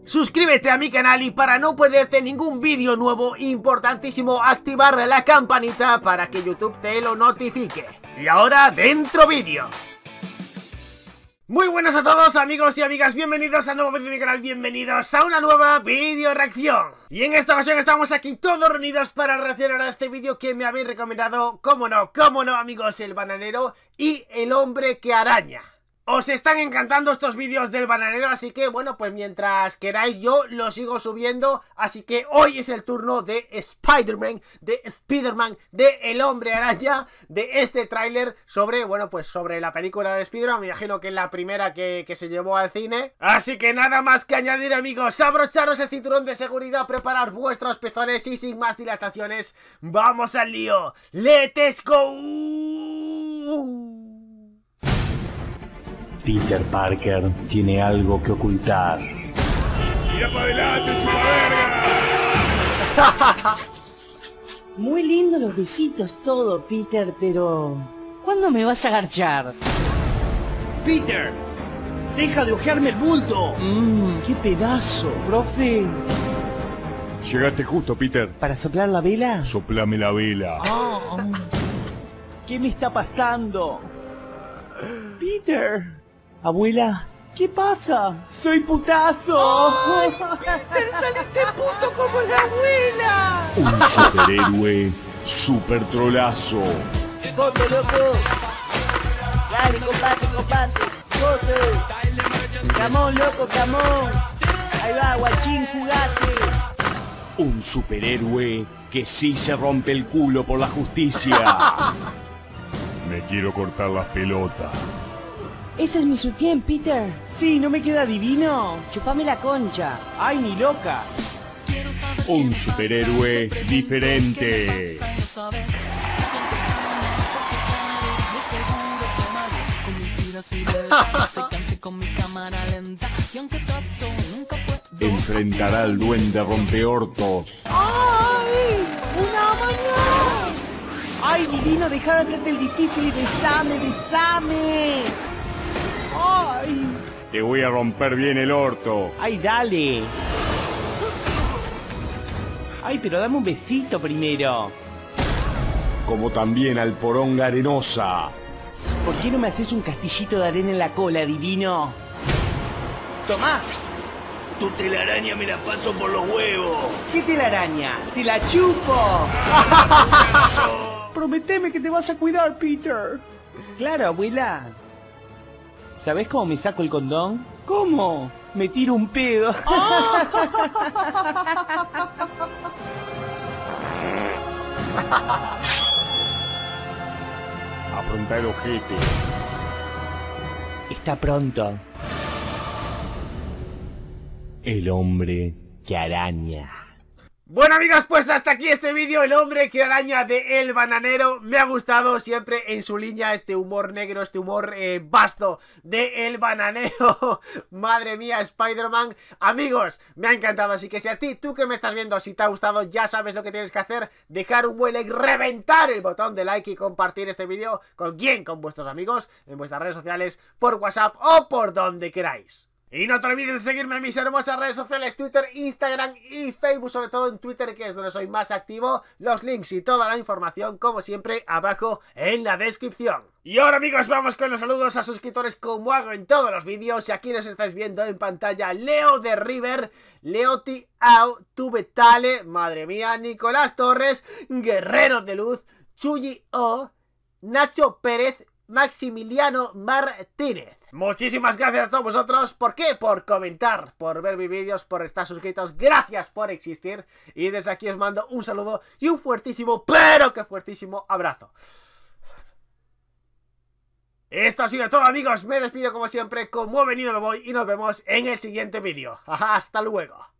Suscríbete a mi canal y para no perderte ningún vídeo nuevo, importantísimo activar la campanita para que YouTube te lo notifique. Y ahora, dentro vídeo. Muy buenas a todos amigos y amigas, bienvenidos a un nuevo vídeo de mi canal, bienvenidos a una nueva vídeo reacción. Y en esta ocasión estamos aquí todos reunidos para reaccionar a este vídeo que me habéis recomendado, cómo no amigos, el bananero y el hombre que araña. Os están encantando estos vídeos del bananero, así que bueno, pues mientras queráis yo los sigo subiendo. Así que hoy es el turno de Spider-Man, de El Hombre Araña, de este tráiler sobre, bueno, pues sobre la película de Spider-Man. Me imagino que es la primera que se llevó al cine. Así que nada más que añadir amigos, abrocharos el cinturón de seguridad, preparar vuestros pezones y sin más dilataciones, ¡vamos al lío! ¡Let's go! Peter Parker tiene algo que ocultar. ¡Mira para adelante, chupaverga! Muy lindo los besitos todo, Peter, pero... ¿cuándo me vas a agarchar? ¡Peter! ¡Deja de ojearme el bulto! ¡Qué pedazo, profe! Llegaste justo, Peter. ¿Para soplar la vela? Soplame la vela. ¿Qué me está pasando? Peter... Abuela, ¿qué pasa? ¡Soy putazo! ¡Ay, Peter, saliste puto como la abuela! Un superhéroe super trolazo. ¡Foto, loco! Dale, comparte, ¡foto! ¡Camón, loco, camón! Ahí va, guachín, jugate. Un superhéroe que sí se rompe el culo por la justicia. Me quiero cortar las pelotas. ¿Ese es mi sutién, Peter? Sí, ¿no me queda divino? Chupame la concha. ¡Ay, ni loca! Un superhéroe diferente. Enfrentará al duende rompeortos. ¡Ay! ¡Una mañana! ¡Ay, divino, deja de hacerte el difícil y besame! ¡Ay! Te voy a romper bien el orto. ¡Ay, dale! ¡Ay, pero dame un besito primero! Como también al poronga arenosa. ¿Por qué no me haces un castillito de arena en la cola, divino? ¡Tomá! Tu telaraña me la paso por los huevos. ¿Qué telaraña? ¡Te la chupo! Prometeme que te vas a cuidar, Peter. Claro, abuela. ¿Sabés cómo me saco el condón? ¿Cómo? Me tiro un pedo. Afronta el ojete. Está pronto. El hombre que araña. Bueno amigos, pues hasta aquí este vídeo, El Hombre que Araña de El Bananero. Me ha gustado siempre en su línea este humor negro, este humor vasto de El Bananero. Madre mía, Spider-Man. Amigos, me ha encantado, así que si a ti, tú que me estás viendo, si te ha gustado, ya sabes lo que tienes que hacer. Dejar un buen like, reventar el botón de like y compartir este vídeo con quién, con vuestros amigos, en vuestras redes sociales, por WhatsApp o por donde queráis. Y no te olvides de seguirme en mis hermosas redes sociales, Twitter, Instagram y Facebook, sobre todo en Twitter, que es donde soy más activo. Los links y toda la información, como siempre, abajo en la descripción. Y ahora amigos, vamos con los saludos a suscriptores como hago en todos los vídeos. Y aquí nos estáis viendo en pantalla Leo de River, Leoti Au, Tubetale, madre mía, Nicolás Torres, Guerrero de Luz, Chuyi O, Nacho Pérez, Maximiliano Martínez. Muchísimas gracias a todos vosotros. ¿Por qué? Por comentar, por ver mis vídeos, por estar suscritos. Gracias por existir. Y desde aquí os mando un saludo y un fuertísimo, pero que fuertísimo abrazo. Esto ha sido todo amigos. Me despido como siempre. Como he venido me voy y nos vemos en el siguiente vídeo. Hasta luego.